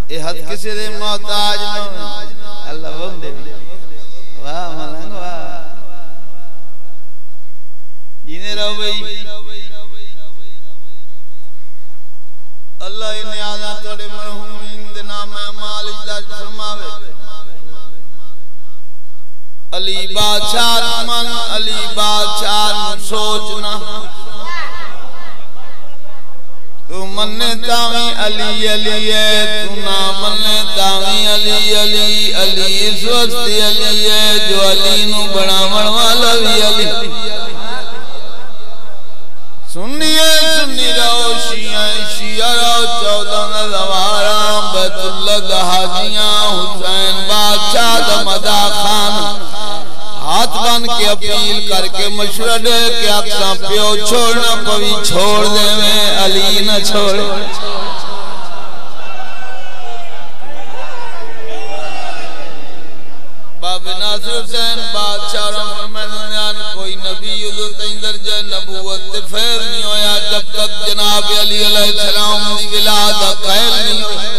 ए हद किसी दे मोहताज न अल्लाह बंदे वाह मलंग वाह जीने रहो भाई अल्लाह इन्हें आजा तोड़े मरहूम दे नाम माल इज्जत फरमावे अली बादशाह मन अली बादशाह सोचना तू मन्ने तावी अली अली है तू ना मन्ने तावी अली अली अली इस वक्त अली है जो अली नु बनावण वाला भी अली सुनिए सुनी रहो शिया शिया रहो 14 नवारा बैतुल्लाह हाजियां हुसैन बादशाह दमदा खान हाथ बन के अपील करके मशवरा दे के अक्सा प्यो छोड़ना पवी छोड़ देवे अली न छोड़े बाबे नासिर हुसैन बादशाह रहमान कोई नबी उदर दर्जा नबूवत ते फैल नहीं होया जब तक जनाब अली अलैहिस्सलाम दी विलादत कायल नहीं हुई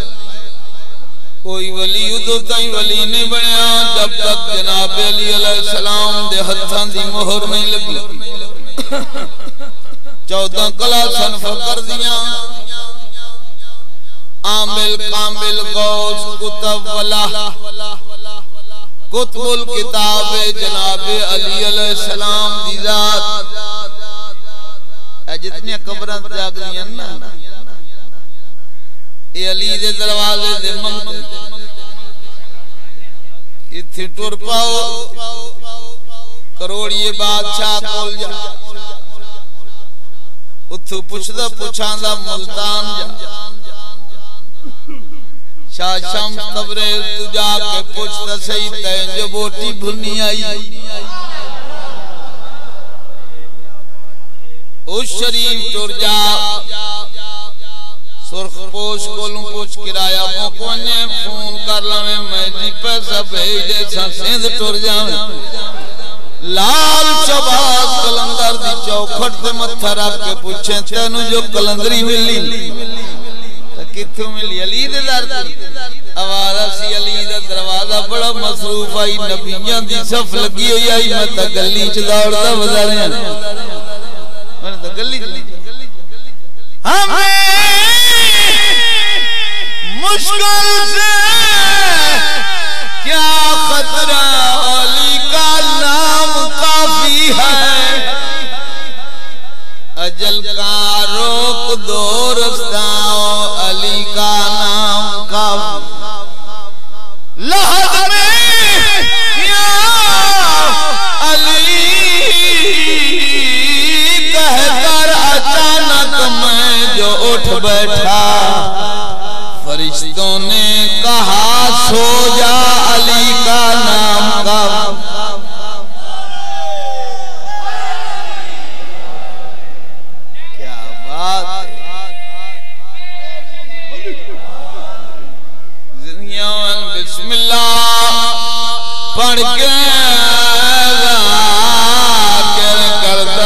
कोई वली उदर ताई वली नहीं बनया जब तक जनाब अली अलैहिस्सलाम दे हत्थां दी मोहर नहीं लगी 14 कला सनफ कर दिया आमिल कामिल गौस कुतुब वला कुतुबुल किताब जनाब अली अलैहिस्सलाम दी जात जितनी कब्रां जाग दियां ना ये अली दे दरवाजे दे मंग इथे टुर पाओ करोड़िए बादशाह कोल जा उथु पुछदा पुछांदा मुल्तान जा शाह शम कब्रे तू जाके पूछता सही तै जो बोटी भुनी आई उस शरीफ टुर जा सुर्ख पोश कोलू पूछ किराया मोकोने फोन कर लवे मैं जी पैसा भेज दे सिंध टुर जावे लाल चबास कलंदर दी चौखट ते मत्था रख के पूछे तेनु जो कलंदरी मिली किथों मिली अली दे दर आवारा सी अली दा दरवाजा बड़ा मसरूफ आई नबियां दी सफ लगी हुई आई मैं ता गली च दौड़दा बजारियां मैं ता गली हमें मुश्किल से क्या खतरा अली का नाम काफी है अजल का रोक दो रस्ताओं अली का नाम काफी लहद में या अली कहकर अचानक मैं जो उठ बैठा फरिश्तों ने कहा सो जा अली का नाम काफी पढ़ के करता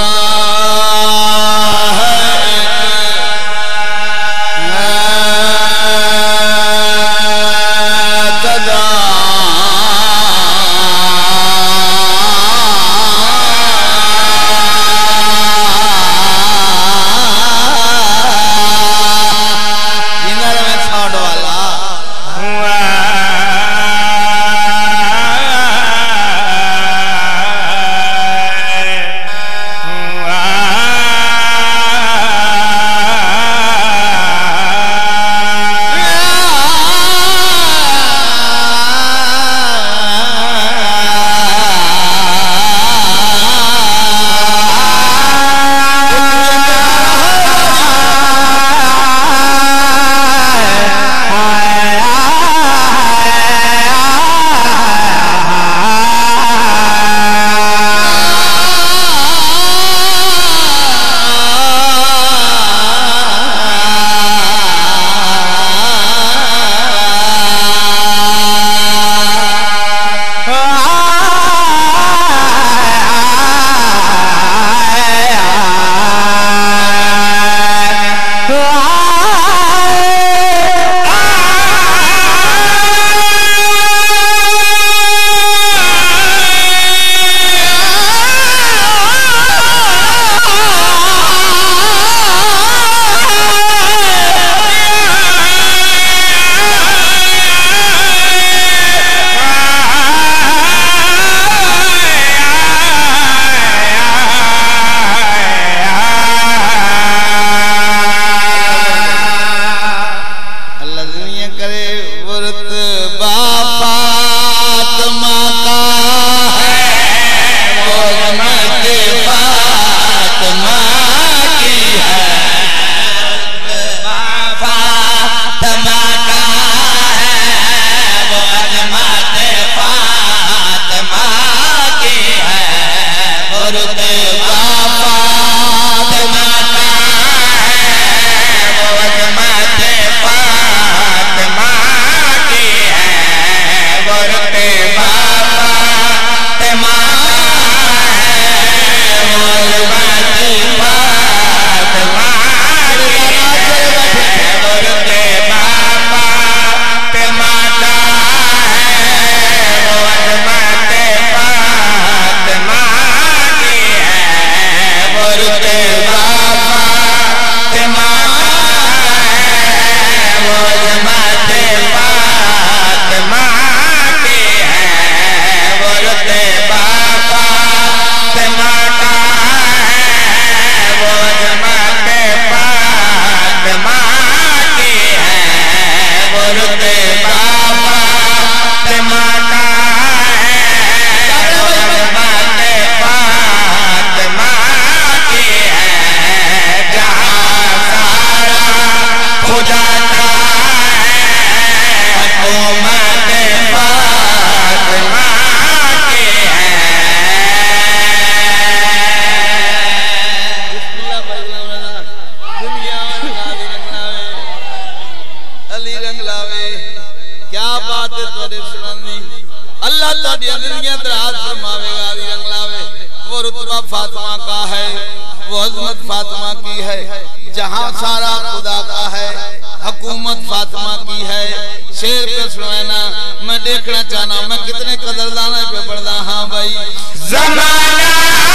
अली रंग लावे क्या बात है तोरे सुनानी अल्लाह ताड़ी जिंदगियां दराज फरमावेगा अली रंग लावे वो रुतबा फातिमा का है वो अजमत फातिमा की है जहां सारा खुदा का है हुकूमत फातिमा की है शेर पे सुनाना मैं देखना चाहना मैं कितने कदरदान पे पढ़दा हां भाई जमाना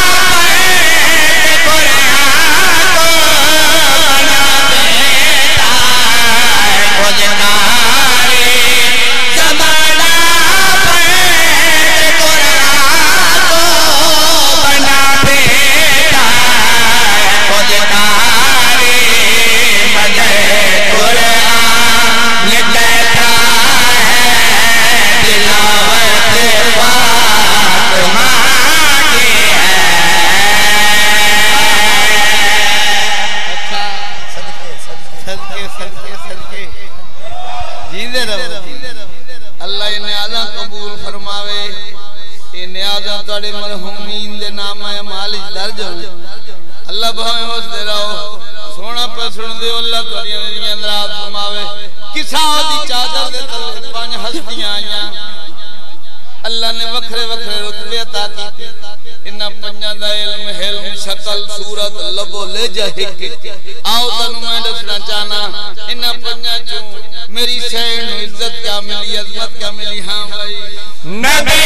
अल्लाह भावे होश दे रहो सोना पे सुन दे अल्लाह तोड़ी जिंदगी अंदर फरमावे किसा दी चादर दे तले पांच हस्तियां आईयां अल्लाह ने वखरे वखरे रुतबे अता कीते इना पंजां दा इल्म हिल्म शक्ल सूरत लबो लेजा हिक आओ तनु मैं दसना चाहना इना पंजां चों मेरी शहर नु इज्जत क्या मिली अजमत क्या मिली हां भाई नबी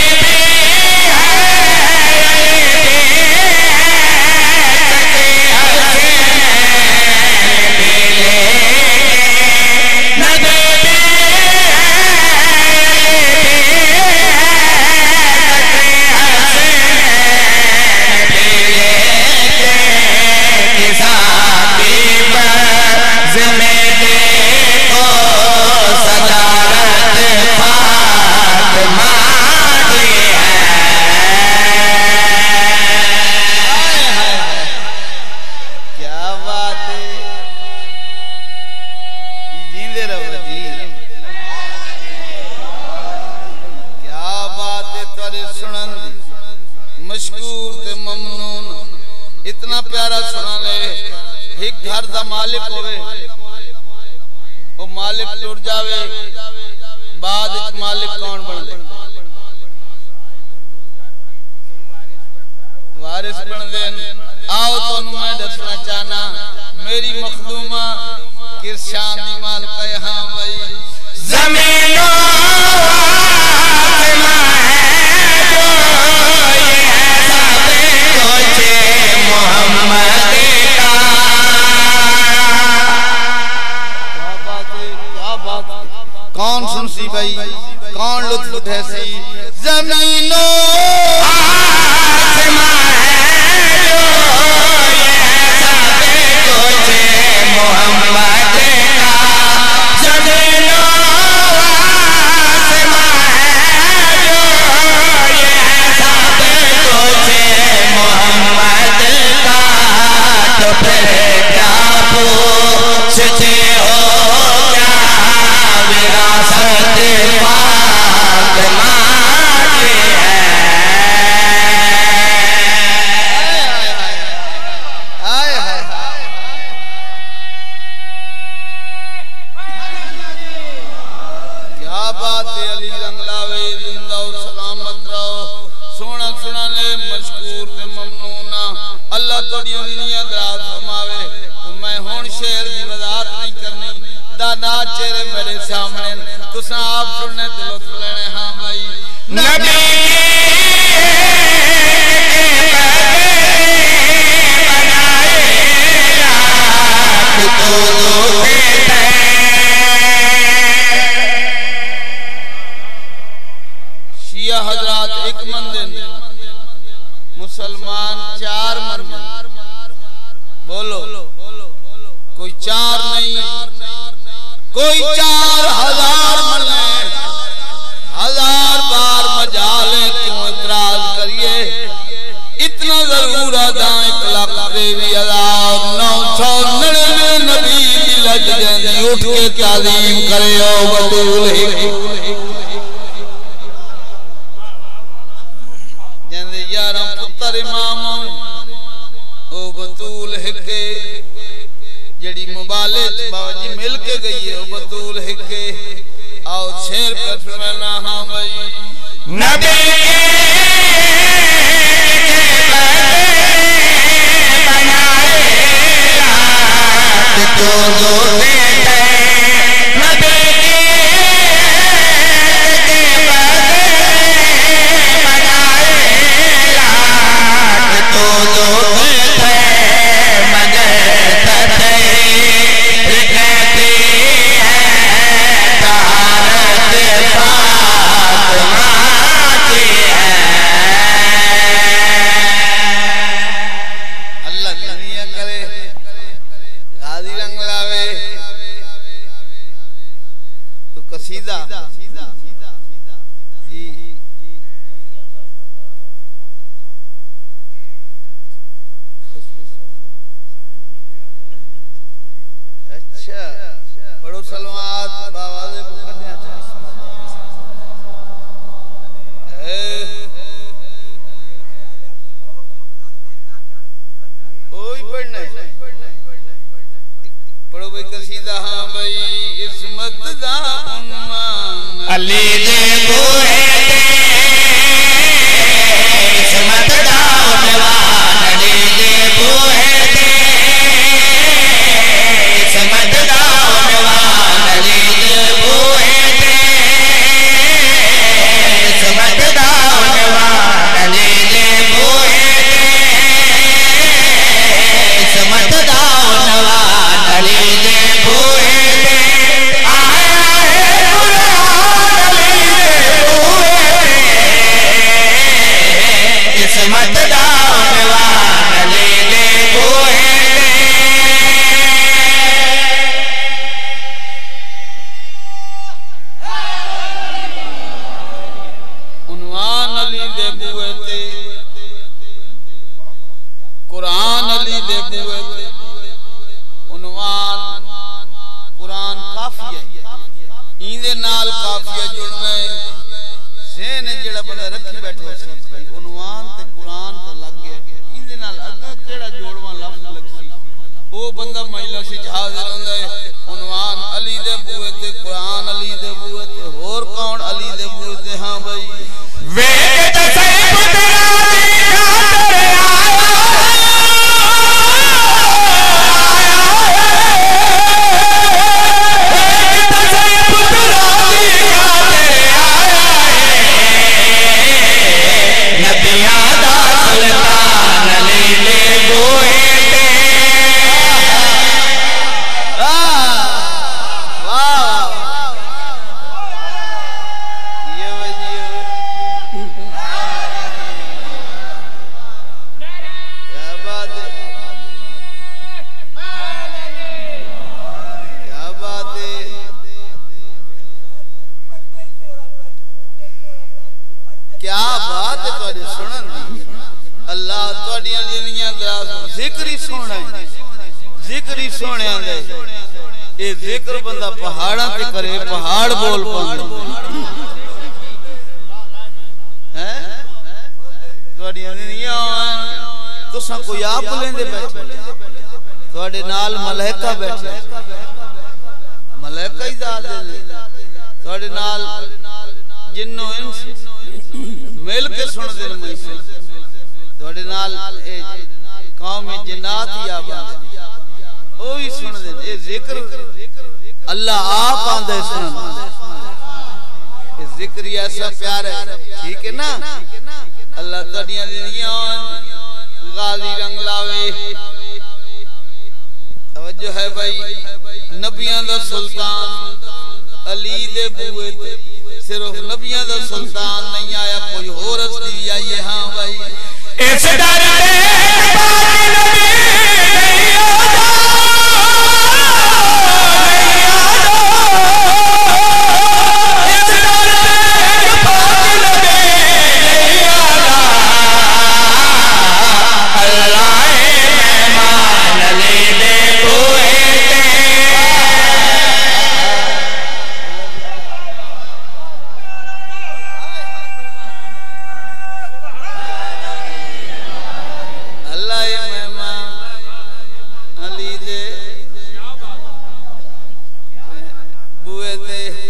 इतना प्यारा सुना ले एक घर दा मालिक होवे वो मालिक टूट जावे बाद विच मालिक कौन बन दे वारिस बन दे आओ तोनु मैं दसना चाहना मेरी मखदूमा किरशान दी मालिक है हां भाई जमीनो कौन सुनसी भाई कौन लुत्फ उठैसी जमीनो आसमां है जो ये सब कुछ मोहम्मद का जमीनो आसमां है जो ये सब कुछ मोहम्मद का तो फिर क्या पूछते हो चेहरे मेरे सामने तुसा आप सुनने ते लुत्फ लेने हां भाई नबी शिया हजरात एक मंदिर मुसलमान चार मंदिर बोलो कोई चार नहीं कोई 4000 मने 1000 बार मजाले क्यों इतराज करिए इतना जरूर अदा 1,23,999 नबी की लज जंदी उठ के तालीम करे ओ बतूल जंदे 11 पुत्र इमाम ओ बतूल हिके जड़ी मुबाले बाजी मिल के गई है बतूल हिके आओ शेर पे फरमाना हां भाई नबी बुए ते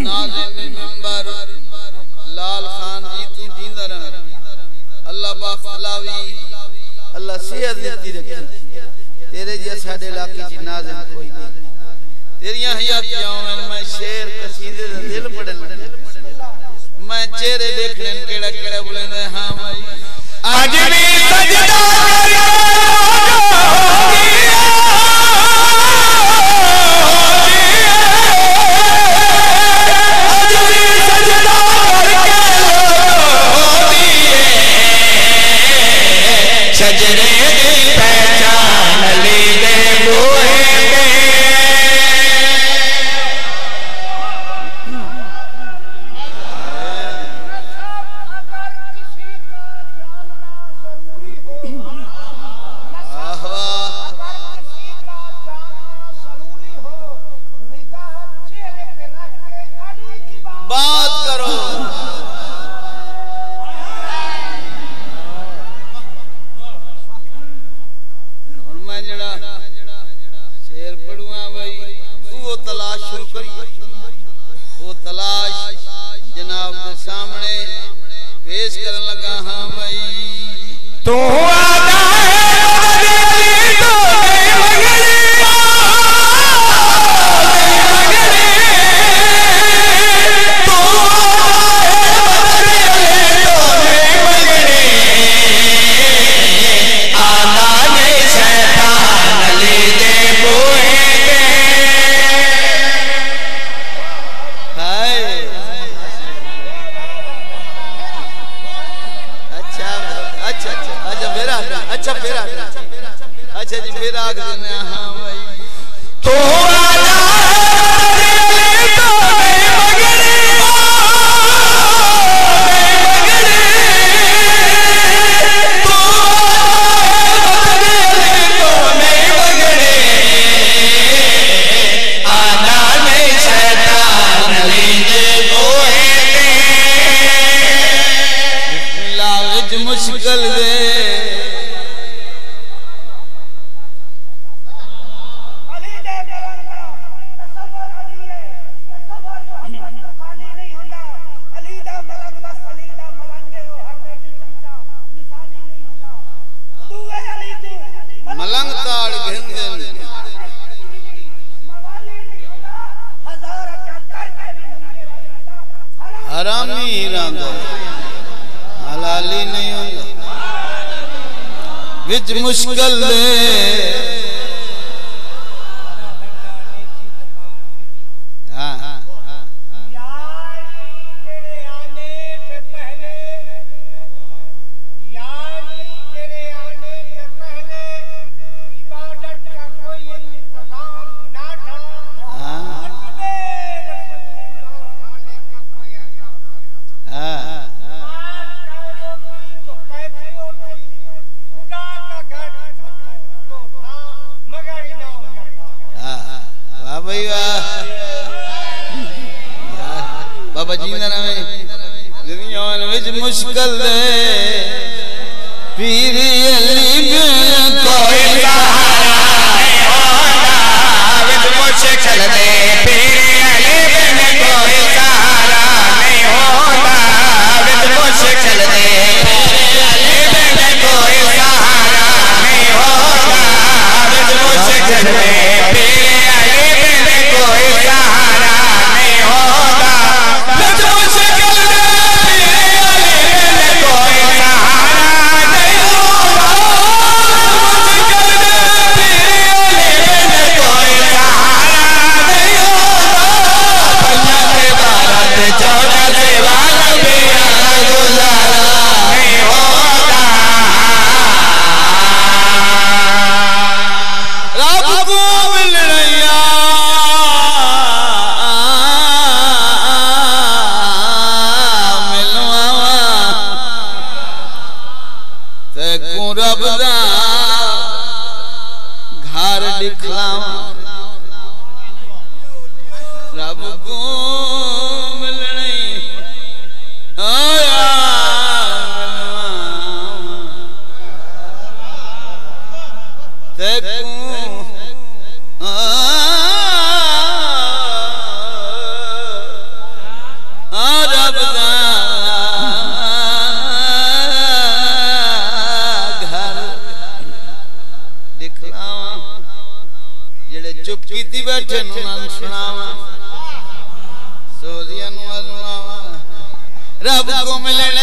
नाज़िम मिंबर लाल खान जी तू जींदा रह अल्लाह बाखलावी अल्लाह सेहत देती रखे तेरे जे साडे इलाके च नाज़िम कोई नहीं तेरियां हयातियां मैं शेर कसीदे दा दिल पढ़न मैं चेहरे देख लेन केड़ा केड़ा बोलेंदे हां भाई आज भी सजदा करियो सजरे दी पहचान ली दे बोए बात करो शेर पढ़ुआ भाई वो तलाश शुरू करिए वो तलाश जनाब के सामने पेश करने लगा हाँ भाई तो आना है तो अच्छा जी फिर आग देने हाँ भाई तो आना मुश्किल दे मलंग ताड़ घेंदन हरामी रांदा हलाली नहीं होंदा विच मुश्किल दे बाबा जींदा रहे दुनिया विच मुश्किल दे पीरी अली बिन कोई सहारा नहीं होंदा विच मुश्किल दे पीरी अली बिन कोई सहारा नहीं होंदा विच मुश्किल दे पीरी अली बिन कोई सहारा नहीं होंदा विच मुश्किल दे पीरी अली बिन कोई सहारा नहीं होंदा विच मुश्किल दे पीरी अली बिन कोई सहारा नहीं होंदा मुश्किल दे पीरी अली बिन कोई सहारा नहीं होंदा पंजा के भारत चौदह से वाला मेरा गुजारा नहीं होता रब को मिल रहा मिलवा ते को रब दा घर दिखलावा रब को मिलनी आया ते को चुप कीती बैठे नु नाम सुनावा सोदिया नु सुनावा रब को मिलने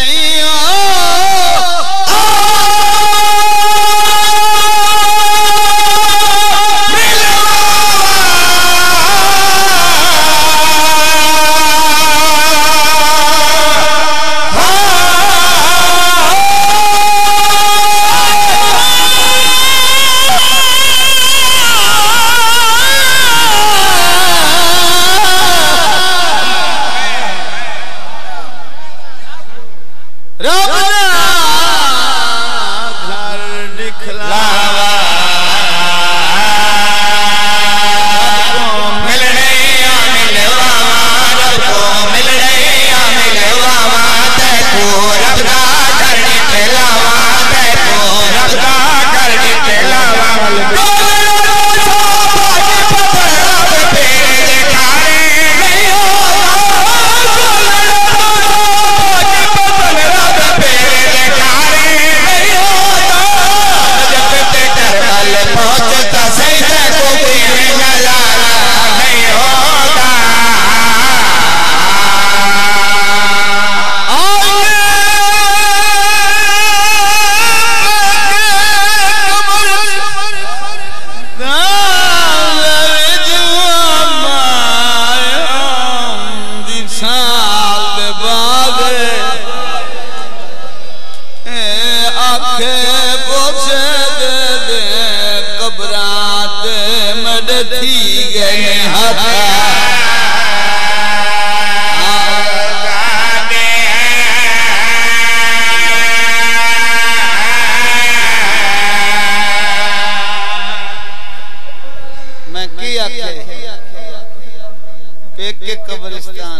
कब्रिस्तान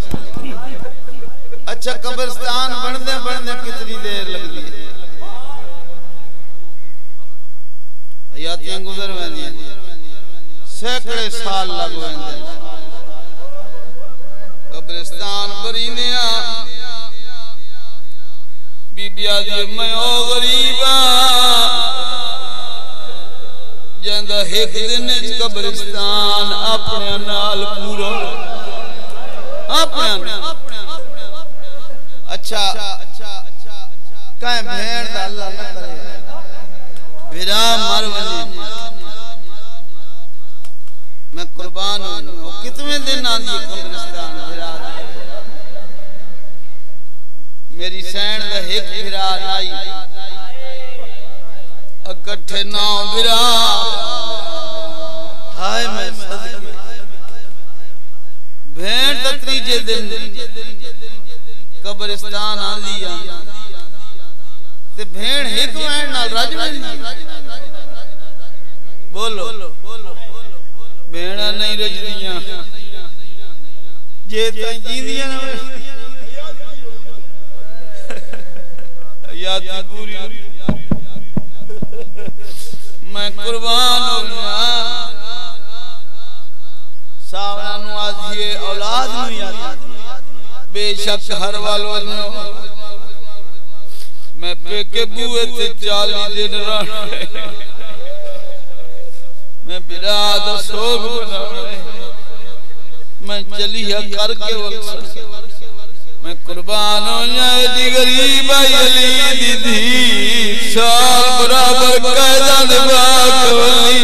अच्छा कब्रिस्तान बनने बनने कितनी देर लगती है यातियां गुजर वेंदियां सैकड़े साल लग वेंदे कब्रिस्तान बरीनिया बीबिया दी मैं ओ गरीबा जंदा एक दिन कब्रिस्तान अपने नाल पूरा अपने अच्छा कहे भेड़ दा अल्लाह ना करे बिरा मर वने मैं कुर्बान हूं कितने दिन आंदी कब्रिस्तान बिरा मेरी सैन दा एक बिरा आई इकट्ठे नौ बिरा हाय मैं सदके भेड़ दा तीजे दिन कब्रिस्तान आंदी ते भेड़ एक वैन नाल रज वेंदी बोलो भेड़ा नहीं रजदियां जे ताई जींदियां ना याद पूरी मैं कुर्बान हो गया सावरा नु आजिए औलाद नु याद बेशक हर वालो मैं पेके बुए ते 40 दिन रह मैं बिराद सोग बना मैं चलिया करके वक्त मैं कुर्बान हो जाए दी गरीब अली दीदी साल बराबर कायदा निभाक वाली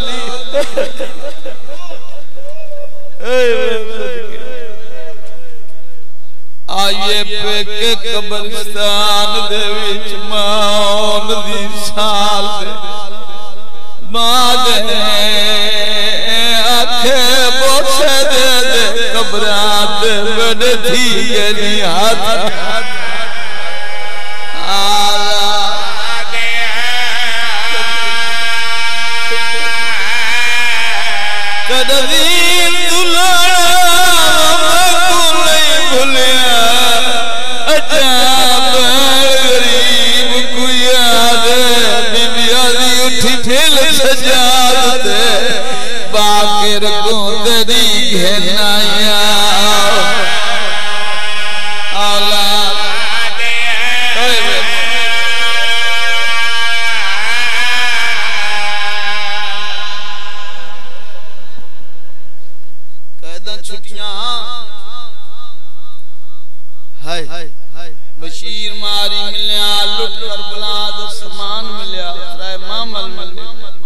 आइए पेके कब्रिस्तान दे विच मौन दी साल दे बाद आखे बोसे दे कब्रात बड़ थी गली हाथ कदवीन दुलारा कुले भुलिया अजाब गरीब को याद बिबिया दी उठी ठेल सजाद बाकिर को तेरी घेनाया औलाद छुटियां हाय बशीर मारी मिलिया लुट करबला दा समान मिलिया राय मामल मिले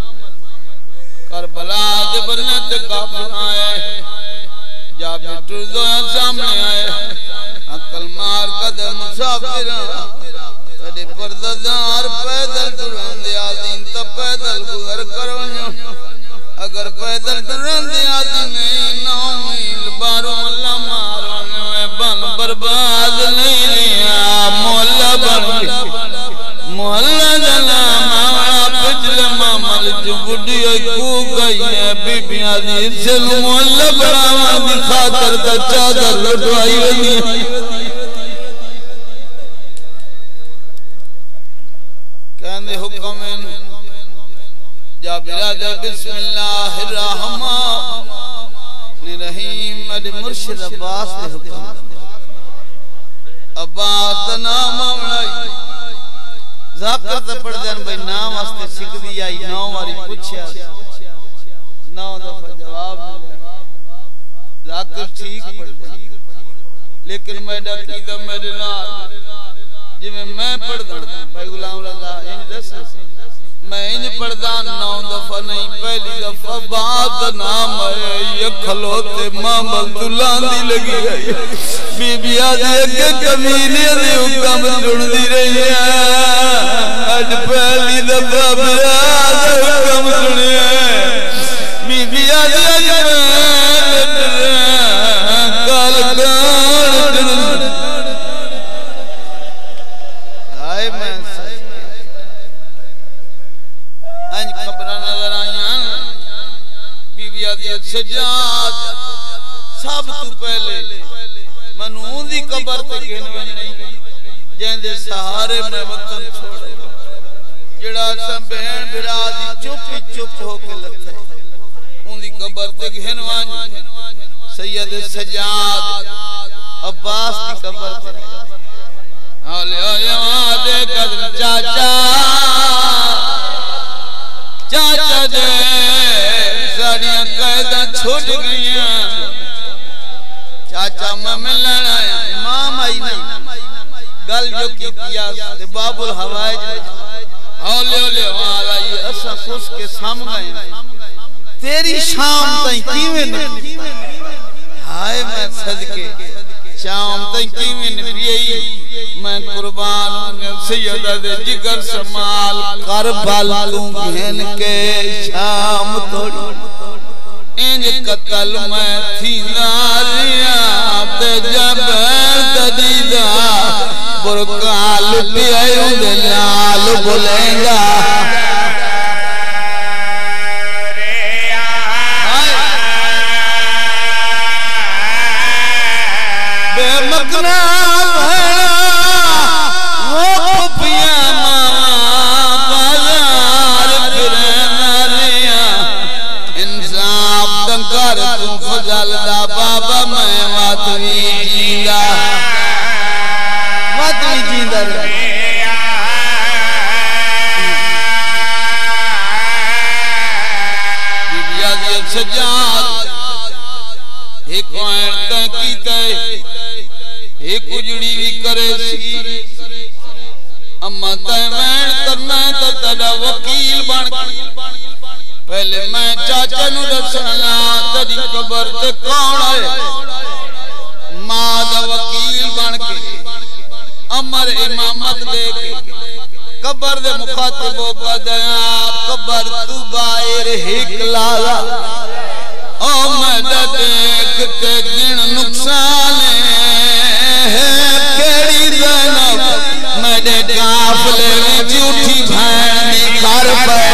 करबला दे बन्ने ते काफिर आए जाबे टुरदो सामने आए अकल मार कदम मुसाफिर तड़े परदार पैदल टुरंदे आदीन त पैदल गुजर करवनो अगर पैदल टुरंदे आदीन नौ मील बारो अल्लाह मारने में बन बर्बाद नहीं लिया मोहल्ला बन मोहल्ला जना मावड़ा पिछले मामल जो बुढ़ी को गई है बीबियां दी से मोहल्ला बनावा दी खातर दा चादर लुटवाई वनी कहंदे हुक्म जाबिरा दे बिस्मिल्लाहिर्रहमानिर्रहीम मेरे मुर्शिद अब्बास दे हुक्म अब्बास दा नाम आवड़ाई जाकर ते पढ़ देन भाई नाम वास्ते सिकदी आई 9 बारी पूछया 9 दफा जवाब मिला जाकर ठीक पढ़ दे लेकिन मेरा कीदा मेरे नाल जिवें मैं पढ़दा भाई गुलाम रजा इन दस मैं इन पढ़दा 9 दफा नहीं पहली दफा बाद नाम है ये खलोते मामल दुलांदी लगी है बीबिया दे के कमीने दे हुक्म सुनदी रही है आज पहली दफा मेरा हुक्म सुनिया बीबिया दे काल कान आए मैं अंज खबर नजर आईया बीबिया दी सजाद सब तू पहले मनू दी कबर ते गिनवे नहीं जेंदे सहारे मैं वतन छोड़ जेड़ा सा बहन बिरा दी चुप होके लथे उंदी कबर ते गिनवा सैयद सजाद अब्बास की कबर ते हाले दे कदम चाचा चाचा दे साड़ियां कैदा छूट गईया चाचा मैं मिलन आया इमाम आई नहीं गल जो कीतिया ते बाबुल हवाइज हौले हौले वाला ये असा खुश के साम गए तेरी शाम तई कीवे न हाय मैं सदके शाम तई कीवे न पियई मैं कुर्बान हूं सैयदा दे जिगर समाल करबल तू घेन के शाम तोड़ी इंज कतल मैं थी नारिया ते जब ददीदा बुरका लुटिया उंदे नाल बोलेगा बेमकना बाबा मैं मातवी जींदा बीबिया दी सजाद एक कोण तक कीते एक उजड़ी भी करे सी अम्मा तय मैं करना तो तेरा वकील बन पहले मैं चाचा नु दसना तेरी कबर ते कौन है मां दा वकील बन के अमर इमामत दे के कबर दे मुखातिबो का दया कबर तू बाहर हिकलाला ओ मैं देख के गिन नुकसान है केड़ी ज़ैनब मेरे काफले में झूठी भैन घर पर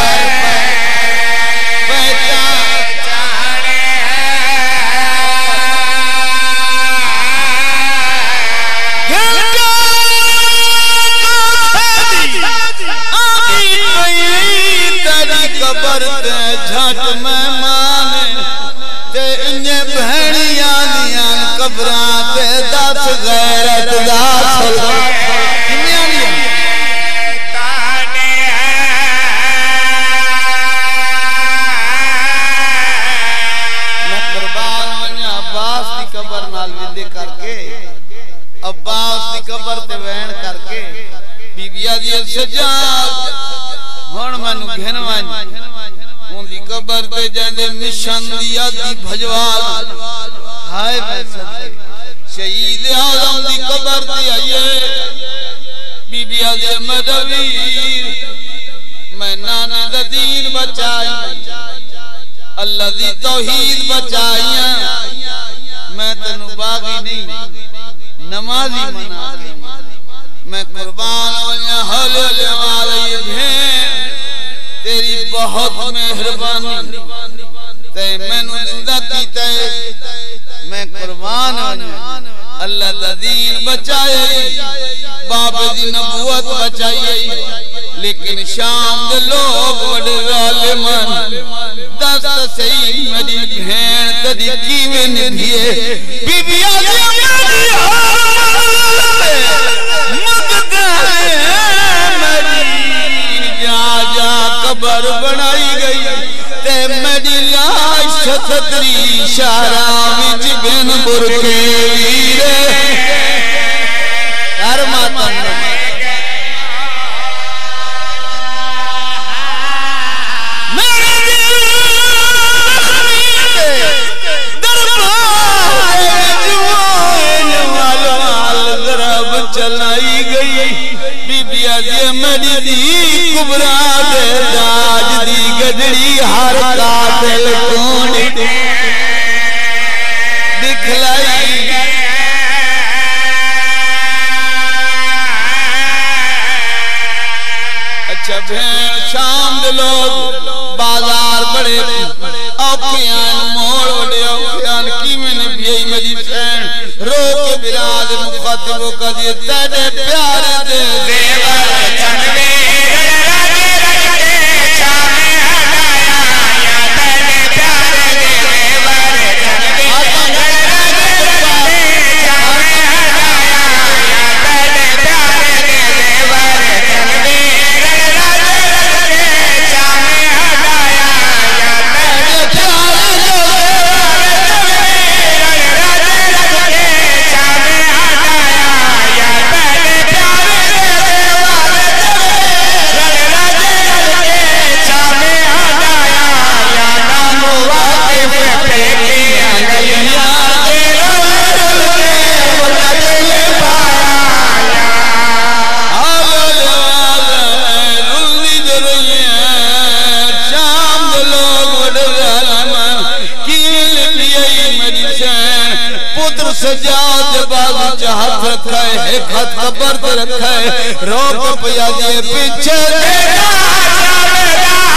झट में माने ते इन्ने भैणियां दियां कबरां ते 10 गैरत दा छला किन्नियां दियां ताने मैं कुर्बान वन्या अब्बास करके अब्बास दी कबर ते वैन करके बीबिया दी सजाद हुण मैनू घिनवान उनदी कबर ते जांदे मिशन दी आदि भजवाल हाय मैं सदके शहीद आजम दी कबर ते आइए बीबिया दे मदवीर मैं नाना दा दीन बचाई अल्लाह दी तौहीद बचाइया मैं तेनू बागी नहीं नमाजी मना के मैं कुर्बान होया हले वाली भें तेरी बहुत मेहरबानी ते मैनू जिंदा कीता मैं कुर्बान होया अल्लाह दा दीन बचाए बाबे दी नबूवत बचाई लेकिन शाम दे लोग बड़े जालिमान दस सही मेरी भें तदी कीवे निधिए बीबिया दी मेरी जा कबर बनाई गई ते मेरी लाश छतरी शारा विच बिन बुरके वीरे कर मातम चलाई गई बीबिया दी मेरी दी कुबरा दे दाज दी गजड़ी हर कातिल कौन दिखलाई अच्छा भेड़ शाम दे लोग बाजार बड़े औखियां मोड़ बड़े औखियां की मैंने भी मेरी फैन रो के बिराद मुखातिब का दिए तेरे प्यारे दे देवर चलवे राजे रखते छामे हटाया या तेरे प्यारे दे देवर चलवे राजे रखते छामे हटाया या तेरे प्यारे दे देवर चलवे राजे रखते छामे हटाया या तेरे प्यारे सजाद बाजू चाहत रखा है एक हाथ कबर पे रखा है रोक पिया दिए पीछे